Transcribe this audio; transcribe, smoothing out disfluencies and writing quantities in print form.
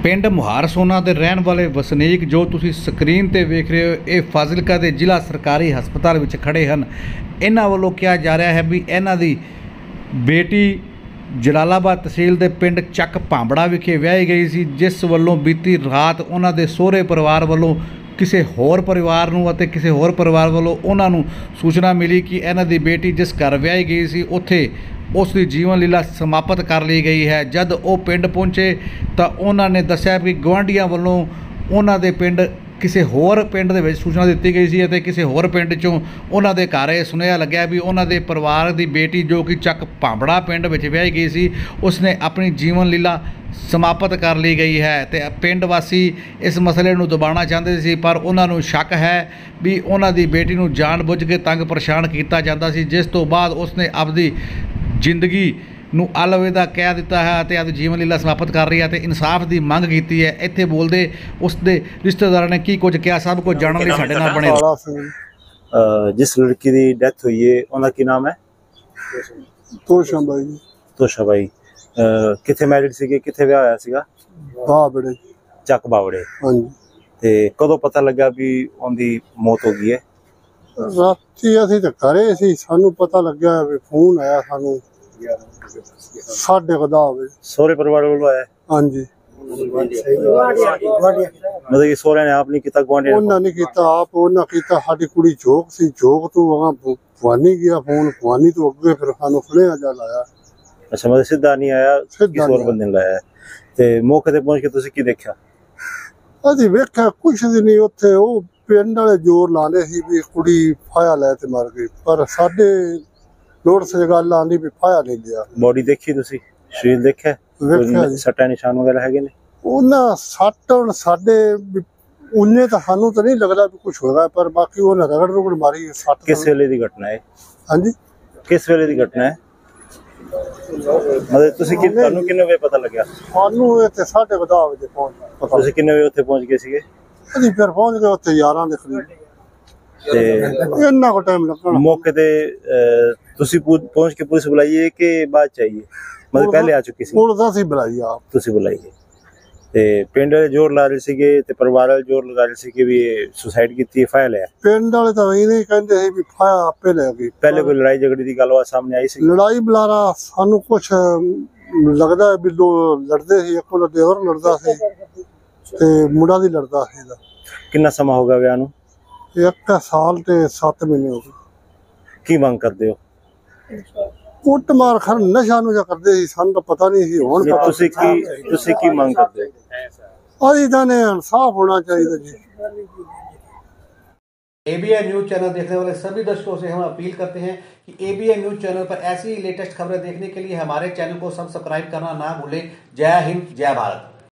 ਪਿੰਡ ਮੁਹਾਰ ਸੋਨਾ ਦੇ ਰਹਿਣ ਵਾਲੇ ਵਸਨੀਕ ਜੋ ਤੁਸੀਂ ਸਕਰੀਨ ਤੇ ਵੇਖ ਰਹੇ ਹੋ, ਇਹ ਫਾਜ਼ਿਲਕਾ ਦੇ ਜ਼ਿਲ੍ਹਾ ਸਰਕਾਰੀ ਹਸਪਤਾਲ ਵਿੱਚ ਖੜੇ ਹਨ। ਇਹਨਾਂ ਵੱਲੋਂ ਕਿਹਾ ਜਾ ਰਿਹਾ ਹੈ ਵੀ ਇਹਨਾਂ ਦੀ ਬੇਟੀ ਜਲਾਲਾਬਾਦ ਤਹਿਸੀਲ ਦੇ ਪਿੰਡ ਚੱਕ ਭਾਂਬੜਾ ਵਿਖੇ ਵਿਆਹੀ ਗਈ ਸੀ, ਜਿਸ ਵੱਲੋਂ ਬੀਤੀ ਰਾਤ ਉਹਨਾਂ ਦੇ ਸਹੁਰੇ ਪਰਿਵਾਰ ਵੱਲੋਂ ਕਿਸੇ ਹੋਰ ਪਰਿਵਾਰ ਨੂੰ ਅਤੇ ਕਿਸੇ ਹੋਰ ਪਰਿਵਾਰ ਵੱਲੋਂ ਉਹਨਾਂ ਨੂੰ ਸੂਚਨਾ ਮਿਲੀ ਕਿ ਇਹਨਾਂ ਦੀ ਬੇਟੀ ਜਿਸ ਘਰ ਵਿਆਹੀ ਗਈ ਸੀ ਉੱਥੇ ਉਸ ਦੀ ਜੀਵਨ ਲੀਲਾ ਸਮਾਪਤ ਕਰ ਲਈ ਗਈ ਹੈ। ਜਦ ਉਹ ਪਿੰਡ ਪਹੁੰਚੇ ਤਾਂ ਉਹਨਾਂ ਨੇ ਦੱਸਿਆ ਕਿ ਗੁਆਂਢੀਆਂ ਵੱਲੋਂ ਉਹਨਾਂ ਦੇ ਪਿੰਡ ਕਿਸੇ ਹੋਰ ਪਿੰਡ ਦੇ ਵਿੱਚ ਸੂਚਨਾ ਦਿੱਤੀ ਗਈ ਸੀ ਅਤੇ ਕਿਸੇ ਹੋਰ ਪਿੰਡ 'ਚੋਂ ਉਹਨਾਂ ਦੇ ਘਰ ਇਹ ਸੁਨੇਹਾ ਲੱਗਿਆ ਵੀ ਉਹਨਾਂ ਦੇ ਪਰਿਵਾਰ ਦੀ ਬੇਟੀ ਜੋ ਕਿ ਚੱਕ ਭਾਂਬੜਾ ਪਿੰਡ ਵਿੱਚ ਵਿਆਹੀ ਗਈ ਸੀ, ਉਸਨੇ ਆਪਣੀ ਜੀਵਨ ਲੀਲਾ ਸਮਾਪਤ ਕਰ ਲਈ ਗਈ ਹੈ। ਤੇ ਪਿੰਡ ਵਾਸੀ ਇਸ ਮਸਲੇ ਨੂੰ ਦਬਾਉਣਾ ਚਾਹੁੰਦੇ ਸੀ, ਪਰ ਉਹਨਾਂ ਨੂੰ ਸ਼ੱਕ ਹੈ ਵੀ ਉਹਨਾਂ ਦੀ ਬੇਟੀ ਨੂੰ ਜਾਣ-ਬੁੱਝ ਕੇ ਤੰਗ ਪਰੇਸ਼ਾਨ ਕੀਤਾ ਜਾਂਦਾ ਸੀ, ਜਿਸ ਤੋਂ ਬਾਅਦ ਉਸਨੇ ਆਪਦੀ ਜ਼ਿੰਦਗੀ ਨੂੰ ਅਲਵਿਦਾ ਕਹਿ ਦਿੱਤਾ ਹੈ ਅਤੇ ਆਪਣੀ ਜੀਵਨ ਲੀਲਾ ਸਮਾਪਤ ਕਰ ਰਹੀ ਹੈ ਤੇ ਇਨਸਾਫ ਦੀ ਮੰਗ ਕੀਤੀ ਹੈ। ਇੱਥੇ ਬੋਲਦੇ ਉਸ ਦੇ ਰਿਸ਼ਤੇਦਾਰਾਂ ਨੇ ਕੀ ਕੁਝ ਕਿਹਾ, ਸਭ ਕੁਝ ਜਾਣਨ ਲਈ ਸਾਡੇ ਨਾਲ ਬਣੇ ਰਹੋ। ਜਿਸ ਲੜਕੀ ਦੀ ਡੈਥ ਹੋਈ ਹੈ ਉਹਦਾ ਕੀ ਨਾਮ ਹੈ? ਤੋਸ਼ਾ ਬਾਈ। ਤੋਸ਼ਾ ਬਾਈ ਕਿੱਥੇ ਮੈਰਿਡ ਸੀਗੇ, ਕਿੱਥੇ ਵਿਆਹ ਹੋਇਆ ਸੀਗਾ? ਬਾਵੜੇ, ਚੱਕ ਬਾਵੜੇ। ਹਾਂਜੀ। ਤੇ ਕਦੋਂ ਪਤਾ ਲੱਗਾ ਵੀ ਉਹਦੀ ਮੌਤ ਹੋ ਗਈ ਹੈ? ਰਾਤੀ ਅਸੀਂ ਤਾਂ ਘਰੇ ਸੀ, ਸਾਨੂੰ ਪਤਾ ਲੱਗਿਆ ਵੀ ਫੋਨ ਆਇਆ ਸਾਨੂੰ 10:30 ਵਜੇ। ਸਹੁਰੇ ਪਰਿਵਾਰ ਵੱਲੋਂ ਆਇਆ? ਹਾਂਜੀ। ਮਤਲਬ ਕਿ ਸਹੁਰਿਆਂ ਨੇ ਆਪ ਨਹੀਂ ਕੀਤਾ, ਗੁਆਂਢੀਆਂ ਨੇ? ਉਹਨਾਂ ਨੇ ਕੀਤਾ, ਆਪ ਉਹਨਾਂ ਕੀਤਾ। ਸਾਡੀ ਕੁੜੀ ਝੋਕ ਸੀ, ਝੋਕ ਤੋਂ ਭਵਾਨੀ ਗਿਆ ਫੋਨ, ਭਵਾਨੀ ਤੋਂ ਅੱਗੇ ਫਿਰ ਸਾਨੂੰ ਸੁਨੇਹਾ ਜਾ ਲਾਇਆ। ਅੱਛਾ, ਮਤਲਬ ਸਿੱਧਾ ਨਹੀਂ ਆਇਆ, ਕਿਸੇ ਹੋਰ ਬੰਦੇ ਨੇ ਲਾਇਆ। ਤੇ ਮੌਕੇ ਤੇ ਪਹੁੰਚ ਕੇ ਤੁਸੀਂ ਕੀ ਦੇਖਿਆ? ਅਸੀਂ ਵੇਖਿਆ ਕੁਛ ਵੀ ਨਹੀਂ, ਉੱਥੇ ਉਹ ਪਿੰਡ ਵਾਲੇ ਜ਼ੋਰ ਲਾਉਂਦੇ ਸੀ ਵੀ ਕੁੜੀ ਫਾਇਆ ਲੈ ਤੇ ਮਰ ਗਈ, ਪਰ ਸਾਡੇ ਨੋਟਿਸ ਦੀ ਗੱਲ ਆਉਂਦੀ ਵੀ ਫਾਇਆ ਨਹੀਂ ਲਿਆ। ਬੋਡੀ ਦੇਖੀ ਤੁਸੀਂ? ਸਰੀਰ ਦੇਖਿਆ? ਵੇਖਿਆ। ਸੱਟਾਂ ਨਿਸ਼ਾਨ ਵਗੈਰਾ ਹੈਗੇ ਨੇ? ਉਹਨਾਂ ਸੱਟ ਹੁਣ ਸਾਡੇ ਉਹਨੇ ਤਾਂ ਸਾਨੂੰ ਤਾਂ ਨਹੀਂ ਲੱਗਦਾ ਵੀ ਕੁਛ ਹੋਗਾ, ਪਰ ਬਾਕੀ ਉਹਨਾਂ ਰਗੜ ਰੁਗੜ ਮਾਰੀ ਸੱਟ। ਕਿਸ ਵੇਲੇ ਦੀ ਘਟਨਾ ਹੈ? ਹਾਂਜੀ, ਕਿਸ ਵੇਲੇ ਦੀ ਘਟਨਾ ਹੈ? ਮਤਲਬ ਤੁਸੀਂ ਤੁਹਾਨੂੰ ਕਿੰਨੇ ਵਜੇ ਪਤਾ ਲੱਗਿਆ? ਸਾਨੂੰ ਇੱਥੇ 10:30 ਵਜੇ ਪਹੁੰਚ। ਤੁਸੀਂ ਕਿੰਨੇ ਵਜੇ ਉੱਥੇ ਪਹੁੰਚ ਗਏ ਸੀਗੇ? ਅਸੀਂ ਫਿਰ ਪਹੁੰਚ ਗਏ ਉੱਥੇ 11 ਦੇ ਕਰੀਬ। ਤੇ ਇੰਨਾ ਕੋ ਟਾਈਮ ਲੱਗਣਾ। ਮੌਕੇ ਤੇ ਤੁਸੀਂ ਪਹੁੰਚ ਕੇ ਪੁਲਿਸ ਬੁਲਾਈ ਹੈ ਕਿ ਬਾਅਦ ਚ ਆਈ ਹੈ? ਮਤਲਬ ਪਹਿਲੇ ਆ ਚੁੱਕੀ ਸੀ? ਪੁਲਿਸ ਅਸੀਂ ਬੁਲਾਈ ਆਪ। ਤੁਸੀਂ ਬੁਲਾਈ ਹੈ। ਤੇ ਪਿੰਡ ਵਾਲੇ ਜ਼ੋਰ ਲਾ ਰਹੇ ਸੀਗੇ ਤੇ ਪਰਿਵਾਰ ਵਾਲੇ ਜ਼ੋਰ ਲਗਾ ਰਹੇ ਸੀ ਕਿ ਵੀ ਸੁਸਾਈਡ ਕੀਤੀ ਹੈ, ਫਾਇਆ ਲਿਆ? ਪਿੰਡ ਵਾਲੇ ਤਾਂ ਇਹ ਨਹੀਂ ਕਹਿੰਦੇ ਸੀ ਵੀ ਫਾਇਆ ਆਪੇ ਲੈ ਗਈ। ਪਹਿਲੇ ਕੋਈ ਲੜਾਈ ਝਗੜੀ ਦੀ ਗੱਲਬਾਤ ਸਾਹਮਣੇ ਆਈ ਸੀ? ਲੜਾਈ ਬੁਲਾਰਾ ਸਾਨੂੰ ਕੁਛ ਲੱਗਦਾ ਵੀ ਲੜਦੇ ਸੀ, ਇੱਕ ਉਹਦਾ ਦਿਓਰ ਲੜਦਾ ਸੀ ਤੇ ਮੁੰਡਾ ਵੀ ਲੜਦਾ ਸੀ। ਕਿੰਨਾ ਸਮਾਂ ਹੋ ਗਿਆ ਵਿਆਹ ਨੂੰ? 1 ਸਾਲ ਤੇ 7 ਮਹੀਨੇ ਹੋ ਗਏ। ਕੀ ਮੰਗ ਕਰਦੇ ਹੋ? ਕੁੱਟ ਮਾਰ ਖਰ ਨਸ਼ਾ ਨੂੰ ਕਰਦੇ ਸੀ, ਸਾਨੂੰ ਤਾਂ ਪਤਾ ਨਹੀਂ ਸੀ। ਹੁਣ ਤੁਸੀਂ ਕੀ ਮੰਗ ਕਰਦੇ ਹੋ? ਅਸੀਂ ਤਾਂ ਨੇ ਇਨਸਾਫ ਹੋਣਾ चाहिए जी। ABN न्यूज चैनल देखने वाले सभी दर्शकों से हम अपील करते हैं कि ABN न्यूज चैनल पर ऐसी लेटेस्ट खबरें देखने के लिए हमारे चैनल को सब्सक्राइब करना ना भूलें। जय हिंद, जय भारत।